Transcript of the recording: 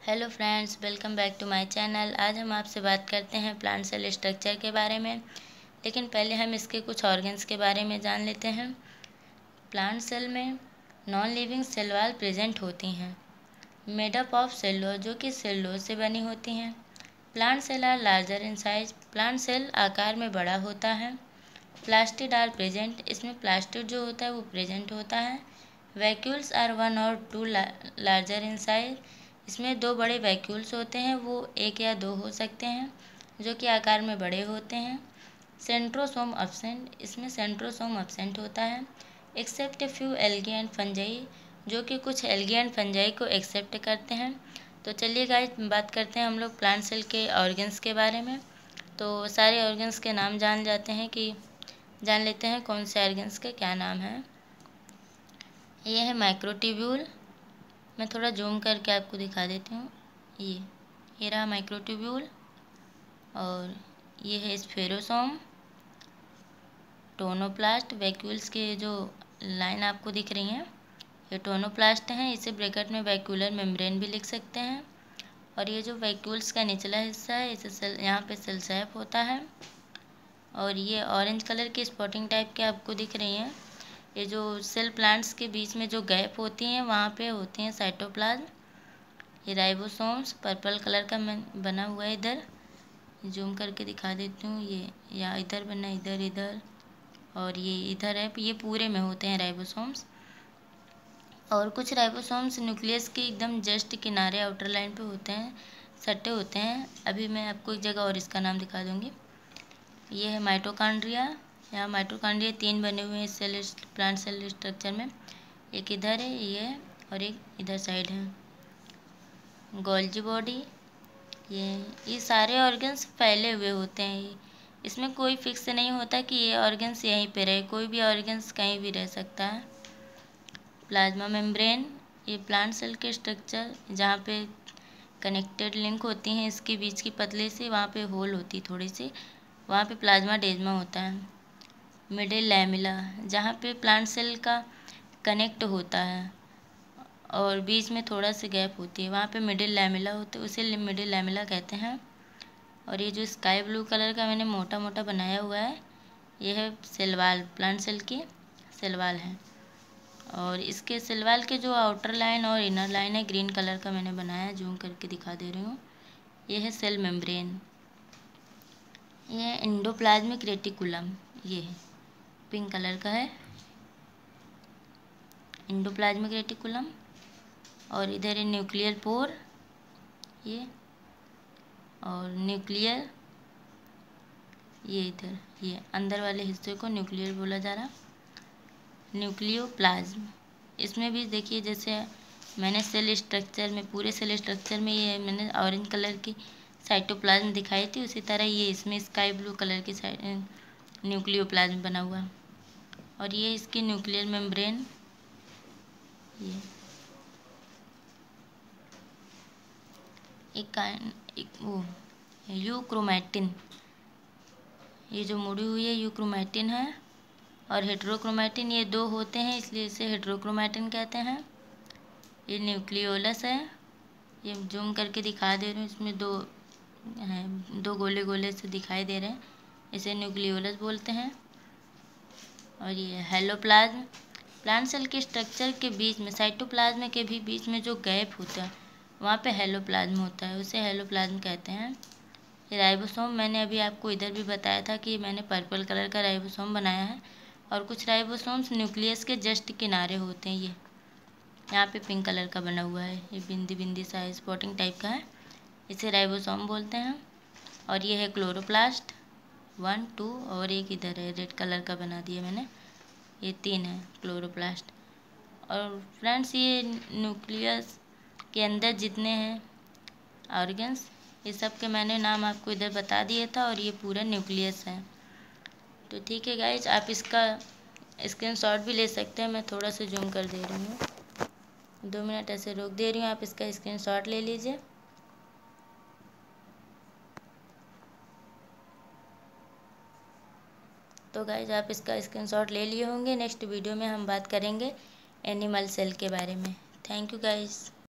Hello friends, welcome back to my channel. आज हम आपसे बात करते हैं प्लांट सेल स्ट्रक्चर के बारे में। लेकिन पहले हम इसके कुछ ऑर्गन्स के बारे में जान लेते हैं। प्लांट सेल में non living cell wall present होती हैं, मेड अप ऑफ सेल्यूलोज, जो कि सेल्यूलोज से बनी होती हैं। Plant cell are larger in size, plant cell आकार में बड़ा होता है। प्लास्टिड आर प्रेजेंट, इसमें प्लास्टिड जो होता है वो प्रेजेंट होता है। वैक्यूल्स आर 1 और 2 लार्जर इन साइज, इसमें 2 बड़े वैक्यूल्स होते हैं, वो 1 या 2 हो सकते हैं, जो कि आकार में बड़े होते हैं। सेंट्रोसोम अब्सेंट, इसमें सेंट्रोसोम अब्सेंट होता है। Except a few algae and fungi, जो कि कुछ एल्गी एंड फंजाई को एक्सेप्ट करते हैं। तो चलिए गाइस, बात करते हैं हम लोग प्लांट सेल के ऑर्गन्स के बारे में। तो सारे ऑर्गन्स के नाम जान लेते हैं कौन से ऑर्गन्स के क्या नाम है। ये है माइक्रोट्यूब्यूल, मैं थोड़ा जूम करके आपको दिखा देती हूँ। ये रहा माइक्रोट्यूब्यूल, और ये है स्फेरोसोम, टोनोप्लास्ट। वैक्यूल्स के जो लाइन आपको दिख रही हैं ये टोनोप्लास्ट हैं, इसे ब्रैकेट में वैक्यूलर मेम्ब्रेन भी लिख सकते हैं। और ये जो वैक्यूल्स का निचला हिस्सा है इसे यहाँ पे सेल सैप होता है। और ये ऑरेंज कलर की स्पॉटिंग टाइप के आपको दिख रही हैं, ये जो सेल प्लांट्स के बीच में जो गैप होती हैं वहाँ पे होती हैं साइटोप्लाज्म। ये राइबोसोम्स पर्पल कलर का बना हुआ है, इधर जूम करके दिखा देती हूँ। ये या इधर बना, इधर इधर, और ये इधर है, ये पूरे में होते हैं राइबोसोम्स। और कुछ राइबोसोम्स न्यूक्लियस के एकदम जस्ट किनारे आउटर लाइन पे होते हैं, सटे होते हैं। अभी मैं आपको एक जगह और इसका नाम दिखा दूँगी। ये है माइटोकॉन्ड्रिया, यहाँ माइटोकॉन्ड्रिया 3 बने हुए हैं सेल प्लांट सेल स्ट्रक्चर में। एक इधर है ये, और एक इधर साइड है। गोल्जी बॉडी, ये सारे ऑर्गन्स फैले हुए होते हैं, इसमें कोई फिक्स नहीं होता कि ये ऑर्गन्स यहीं पे रहे, कोई भी ऑर्गन्स कहीं भी रह सकता है। प्लाज्मा मेम्ब्रेन, ये प्लांट सेल के स्ट्रक्चर जहाँ पे कनेक्टेड लिंक होती हैं इसके बीच की पतले से, वहाँ पे होल होती थोड़ी सी, वहाँ पे प्लाज्मा डेजमा होता है। मिडिल लैमिला, जहाँ पे प्लांट सेल का कनेक्ट होता है और बीच में थोड़ा सा गैप होती है, वहाँ पे मिडिल लैमिला होते हैं, उसे मिडिल लैमिला कहते हैं। और ये जो स्काई ब्लू कलर का मैंने मोटा मोटा बनाया हुआ है, ये है सेल वॉल, प्लांट सेल की सेल वॉल है। और इसके सेल वॉल के जो आउटर लाइन और इनर लाइन है ग्रीन कलर का मैंने बनाया, जूम करके दिखा दे रही हूँ। ये है सेल मेम्ब्रेन। ये है एंडोप्लाज्मिक रेटिकुलम, ये है पिंक कलर का है एंडोप्लाज्मिक रेटिकुलम। और इधर है न्यूक्लियर पोर, ये, और न्यूक्लियर, ये इधर, ये अंदर वाले हिस्से को न्यूक्लियर बोला जा रहा। न्यूक्लियोप्लाज्म, इसमें भी देखिए जैसे मैंने सेल स्ट्रक्चर में, पूरे सेल स्ट्रक्चर में ये मैंने ऑरेंज कलर की साइटोप्लाज्म दिखाई थी, उसी तरह ये इसमें स्काई ब्लू कलर की न्यूक्लियोप्लाज्म बना हुआ। और ये इसकी न्यूक्लियर मेम्ब्रेन, ये एक वो यूक्रोमैटिन, ये जो मुड़ी हुई है यूक्रोमैटिन है। और हेट्रोक्रोमैटिन, ये 2 होते हैं इसलिए इसे हेट्रोक्रोमैटिन कहते हैं। ये न्यूक्लियोलस है, ये जूम करके दिखा दे रही हूँ, इसमें 2 हैं, 2 गोले गोले से दिखाई दे रहे हैं, इसे न्यूक्लियोलस बोलते हैं। और ये हेलोप्लाज्म, प्लांट सेल के स्ट्रक्चर के बीच में, साइटोप्लाज्म के भी बीच में जो गैप होता है वहाँ पे हेलोप्लाज्म होता है, उसे हेलोप्लाज्म कहते हैं। ये राइबोसोम, मैंने अभी आपको इधर भी बताया था कि मैंने पर्पल कलर का राइबोसोम बनाया है। और कुछ राइबोसोम्स न्यूक्लियस के जस्ट किनारे होते हैं, ये यहाँ पे पिंक कलर का बना हुआ है, ये बिंदी बिंदी सा स्पॉटिंग टाइप का है, इसे राइबोसोम बोलते हैं। और ये है क्लोरोप्लास्ट 1 2, और एक इधर है रेड कलर का बना दिया मैंने, ये 3 है क्लोरोप्लास्ट। और फ्रेंड्स, ये न्यूक्लियस के अंदर जितने हैं ऑर्गन्स, ये सब के मैंने नाम आपको इधर बता दिया था, और ये पूरा न्यूक्लियस है। तो ठीक है गाइज, आप इसका स्क्रीनशॉट भी ले सकते हैं, मैं थोड़ा सा जूम कर दे रही हूँ, 2 मिनट ऐसे रोक दे रही हूँ, आप इसका स्क्रीनशॉट ले लीजिए। तो गाइज, आप इसका स्क्रीनशॉट ले लिए होंगे। नेक्स्ट वीडियो में हम बात करेंगे एनिमल सेल के बारे में। Thank you guys.